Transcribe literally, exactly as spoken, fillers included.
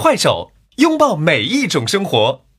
快手，拥抱每一种生活。